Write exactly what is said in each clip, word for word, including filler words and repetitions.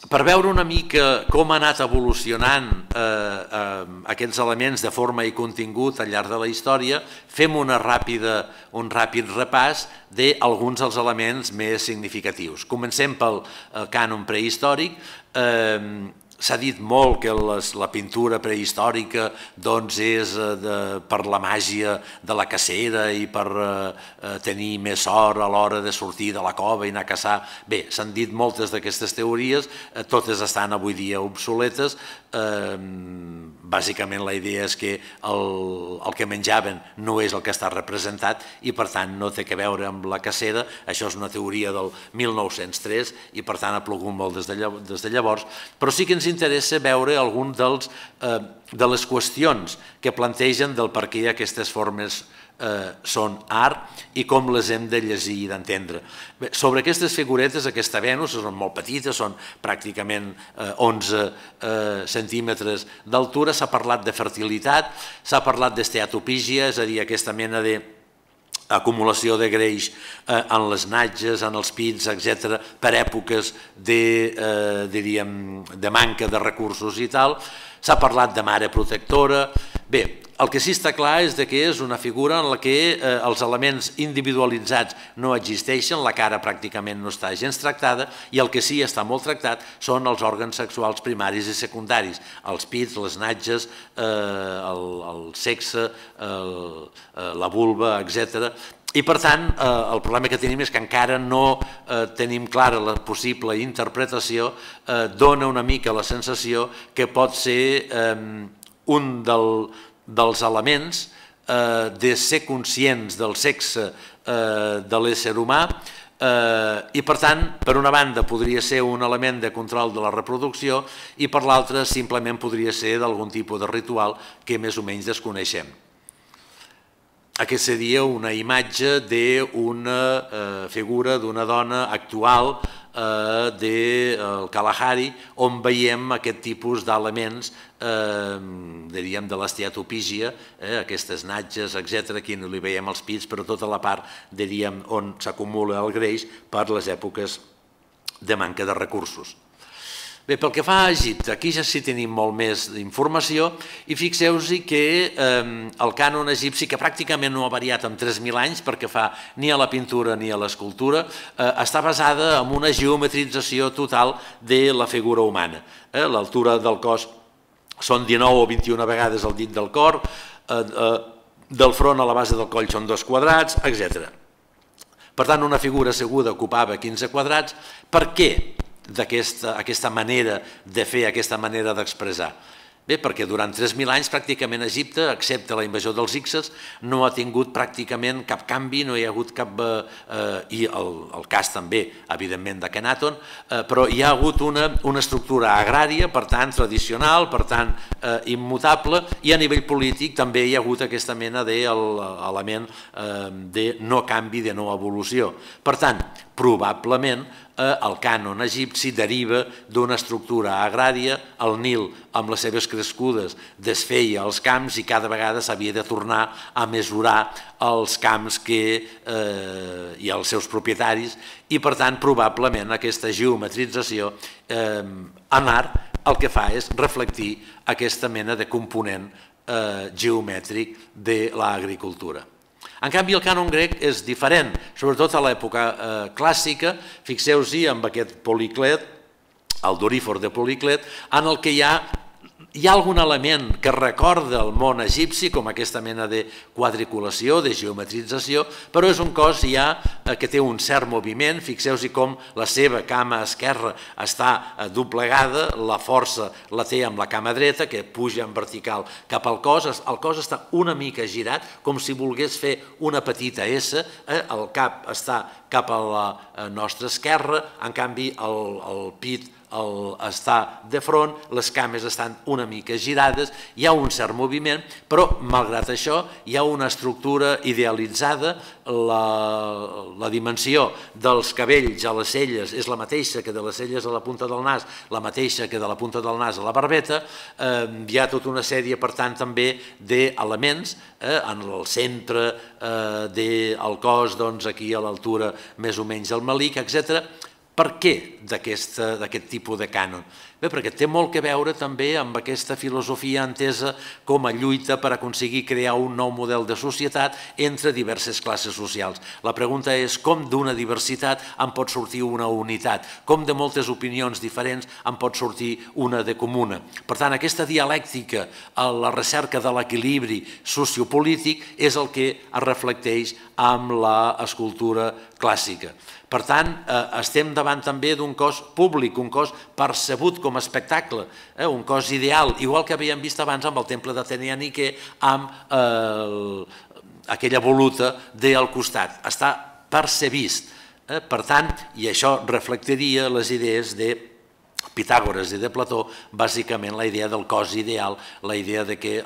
per veure una mica com ha anat evolucionant aquests elements de forma i contingut al llarg de la història, fem un ràpid repàs d'alguns dels elements més significatius. Comencem pel cànon prehistòric. S'ha dit molt que la pintura prehistòrica és per la màgia de la cacera i per tenir més sort a l'hora de sortir de la cova i anar a caçar. Bé, s'han dit moltes d'aquestes teories, totes estan avui dia obsoletes. Bàsicament la idea és que el que menjaven no és el que està representat i per tant no té a veure amb la cacera. Això és una teoria del mil nou-cents tres i per tant ha plogut molt des de llavors, però sí que ens interessa veure algun de les qüestions que plantegen del per què aquestes formes són art i com les hem de llegir i d'entendre. Sobre aquestes figuretes, aquesta Venus, són molt petites, són pràcticament onze centímetres d'altura, s'ha parlat de fertilitat, s'ha parlat d'esteatopígia, és a dir, aquesta mena de acumulació de greix en les natges, en els pits, etcètera, per èpoques de manca de recursos i tal. S'ha parlat de mare protectora. Bé, el que sí està clar és que és una figura en la que els elements individualitzats no existeixen, la cara pràcticament no està gens tractada i el que sí està molt tractat són els òrgans sexuals primaris i secundaris, els pits, les natges, el sexe, la vulva, etcètera. I per tant, el problema que tenim és que encara no tenim clara la possible interpretació, dona una mica la sensació que pot ser un dels elements de ser conscients del sexe de l'ésser humà i per tant, per una banda podria ser un element de control de la reproducció i per l'altra simplement podria ser d'algun tipus de ritual que més o menys desconeixem. Aquesta seria una imatge d'una figura d'una dona actual del Kalahari on veiem aquest tipus d'elements diríem de l'esteatopígia, aquestes natges, etcètera, aquí no li veiem els pits, però tota la part diríem on s'acumula el greix per les èpoques de manca de recursos. Bé, pel que fa a Egipte, aquí ja sí tenim molt més informació i fixeu-vos que el cànon egipci, que pràcticament no ha variat en tres mil anys perquè fa ni a la pintura ni a l'escultura, està basada en una geometrització total de la figura humana. L'altura del cos són dinou o vint-i-una vegades el dit del cor, del front a la base del coll són dos quadrats, etcètera. Per tant, una figura asseguda ocupava quinze quadrats. Per què d'aquesta manera de fer, aquesta manera d'expressar? Bé, perquè durant tres mil anys pràcticament Egipte, excepte la invasió dels hikses, no ha tingut pràcticament cap canvi, no hi ha hagut cap... i el cas també, evidentment, d'Akhenaton, però hi ha hagut una estructura agrària, per tant, tradicional, per tant, immutable, i a nivell polític també hi ha hagut aquesta mena d'element de no canvi, de no evolució. Per tant, probablement, el cànon egipci deriva d'una estructura agrària, el Nil amb les seves crescudes desfeia els camps i cada vegada s'havia de tornar a mesurar els camps i els seus propietaris i per tant probablement aquesta geometrització en art el que fa és reflectir aquesta mena de component geomètric de l'agricultura. En canvi, el cànon grec és diferent, sobretot a l'època clàssica. Fixeu-vos-hi amb aquest Policlet, el Dorífor de Policlet, en el que hi ha hi ha algun element que recorda el món egipci, com aquesta mena de quadriculació, de geometrització, però és un cos ja que té un cert moviment. Fixeu-vos com la seva cama esquerra està doblegada, la força la té amb la cama dreta, que puja en vertical cap al cos. El cos està una mica girat, com si volgués fer una petita S, el cap està cap a la nostra esquerra, en canvi el pit està de front, les cames estan una mica girades, hi ha un cert moviment, però malgrat això hi ha una estructura idealitzada, la dimensió dels cabells a les celles és la mateixa que de les celles a la punta del nas, la mateixa que de la punta del nas a la barbeta, hi ha tota una sèrie, per tant, també d'elements en el centre del cos, aquí a l'altura més o menys del melic, etcètera. Per què d'aquest tipus de cànon? Bé, perquè té molt que veure també amb aquesta filosofia entesa com a lluita per aconseguir crear un nou model de societat entre diverses classes socials. La pregunta és com d'una diversitat en pot sortir una unitat, com de moltes opinions diferents en pot sortir una de comuna. Per tant, aquesta dialèctica a la recerca de l'equilibri sociopolític és el que es reflecteix amb l'escultura clàssica. Per tant, estem davant també d'un cos públic, un cos percebut com a espectacle, un cos ideal, igual que havíem vist abans amb el temple d'Atene a Niké, amb aquella voluta del costat. Està percebist. Per tant, i això reflectiria les idees de Pitàgores i de Plató, bàsicament la idea del cos ideal, la idea de que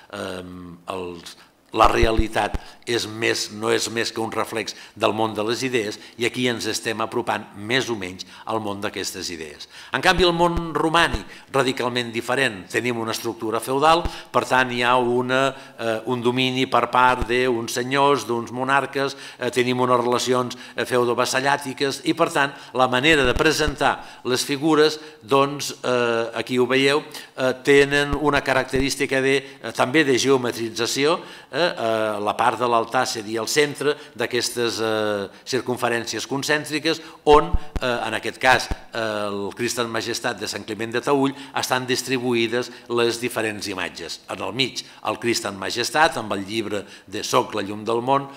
la realitat no és més que un reflex del món de les idees i aquí ens estem apropant més o menys al món d'aquestes idees. En canvi, el món romànic, radicalment diferent, tenim una estructura feudal, per tant hi ha un domini per part d'uns senyors, d'uns monarques, tenim unes relacions feudovasallàtiques i per tant la manera de presentar les figures, doncs aquí ho veieu, tenen una característica també de geometrització. La part de l'altar seria el centre d'aquestes circunferències concèntriques on, en aquest cas, el Crist en Majestat de Sant Climent de Taüll, estan distribuïdes les diferents imatges. En el mig, el Crist en Majestat, amb el llibre de Soc la llum del món,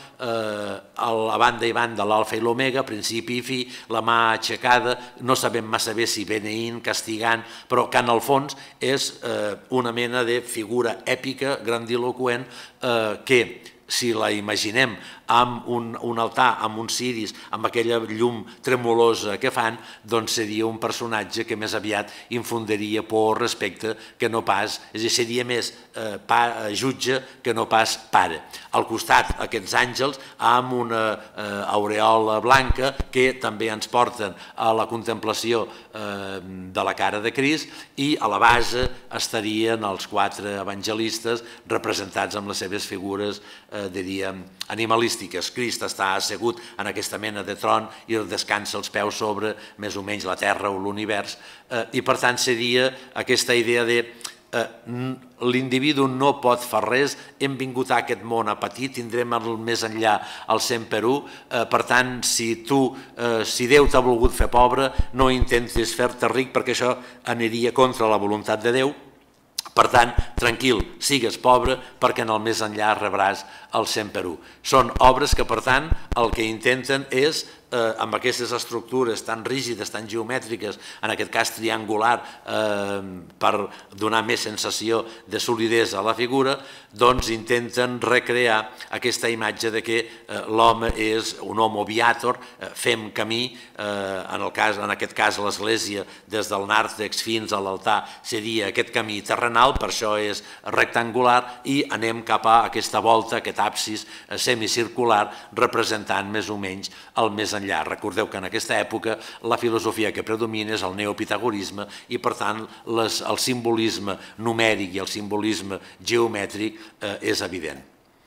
a banda i banda l'alfa i l'omega, principi i fi, la mà aixecada, no sabem massa bé si beneint, castigant, però que en el fons és una mena de figura èpica, grandiloquent, que si la imaginem amb un altar, amb uns ciris, amb aquella llum tremolosa que fan, doncs seria un personatge que més aviat infundiria por, respecte, que no pas, és a dir, seria més jutge que no pas pare. Al costat, aquests àngels amb una aureola blanca que també ens porten a la contemplació de la cara de Crist i a la base estarien els quatre evangelistes representats amb les seves figures, diríem, animalístiques. Crist està assegut en aquesta mena de tron i descansa els peus sobre més o menys la Terra o l'univers i per tant seria aquesta idea de l'individu no pot fer res, hem vingut a aquest món a patir, tindrem més enllà el cent per u, per tant, si tu, si Déu t'ha volgut fer pobre, no intentis fer-te ric perquè això aniria contra la voluntat de Déu. Per tant, tranquil, sigues pobre perquè en el més enllà rebràs el cent per u. Són obres que, per tant, el que intenten és, amb aquestes estructures tan rígides, tan geomètriques, en aquest cas triangular, per donar més sensació de solidesa a la figura, doncs intenten recrear aquesta imatge de que l'home és un homo viator, fem camí, en aquest cas l'església des del nàrtex fins a l'altar seria aquest camí terrenal, per això és rectangular, i anem cap a aquesta volta, aquest absis semicircular, representant més o menys el més enllà. Recordeu que en aquesta època la filosofia que predomina és el neopitagorisme i per tant el simbolisme numèric i el simbolisme geomètric és evident.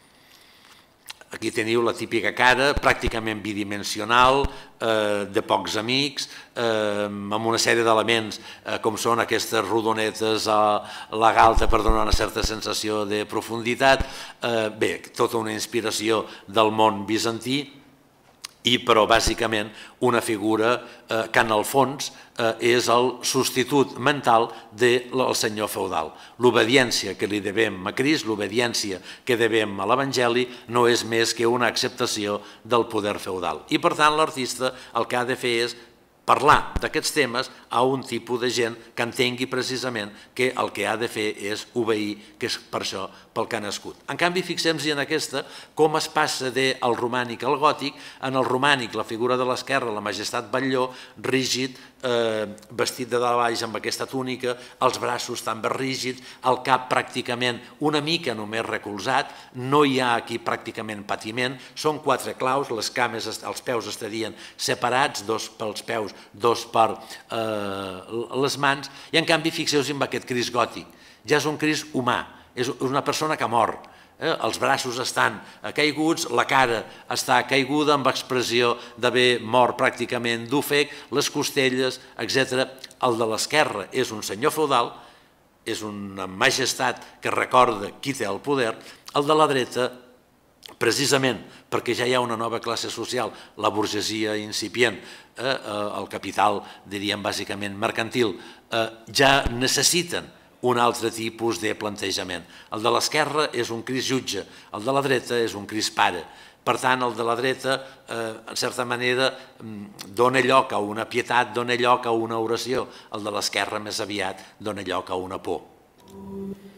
Aquí teniu la típica cara, pràcticament bidimensional, de pocs amics, amb una sèrie d'elements com són aquestes rodonetes a la galta per donar una certa sensació de profunditat. Bé, tota una inspiració del món bizantí, i però bàsicament una figura que en el fons és el substitut mental del senyor feudal. L'obediència que li devem a Crist, l'obediència que devem a l'Evangeli, no és més que una acceptació del poder feudal. I per tant l'artista el que ha de fer és parlar d'aquests temes a un tipus de gent que entengui precisament que el que ha de fer és obeir, que és per això pel que ha nascut. En canvi, fixem-nos en aquesta, com es passa del romànic al gòtic. En el romànic, la figura de l'esquerra, la majestat Batlló, rígid, vestit de dalt a baix amb aquesta túnica, els braços també rígids, el cap pràcticament una mica només recolzat, no hi ha aquí pràcticament patiment, són quatre claus, les cames, els peus estarien separats, dos pels peus, dos per les mans, i en canvi fixeu-vos en aquest Crist gòtic, ja és un Crist humà, és una persona que mor, els braços estan caiguts, la cara està caiguda amb expressió d'haver mort pràcticament d'ofec, les costelles, etcètera. El de l'esquerra és un senyor feudal, és una majestat que recorda qui té el poder. El de la dreta, precisament perquè ja hi ha una nova classe social, la burgesia incipient, el capital, diríem bàsicament mercantil, ja necessiten un altre tipus de plantejament. El de l'esquerra és un Crist jutge, el de la dreta és un Crist pare. Per tant, el de la dreta, en certa manera, dona lloc a una pietat, dona lloc a una oració. El de l'esquerra, més aviat, dona lloc a una por.